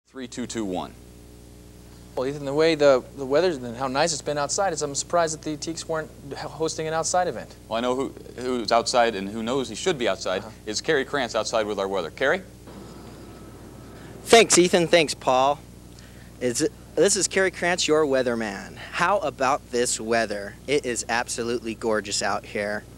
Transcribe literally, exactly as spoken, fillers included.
Three, two, two, one. Well, Ethan, the way the, the weather's and how nice it's been outside, it's, I'm surprised that the Teaks weren't hosting an outside event. Well, I know who, who's outside and who knows he should be outside. Uh-huh. Is Carrie Krantz outside with our weather. Carrie? Thanks, Ethan. Thanks, Paul. Is, this is Carrie Krantz, your weatherman. How about this weather? It is absolutely gorgeous out here.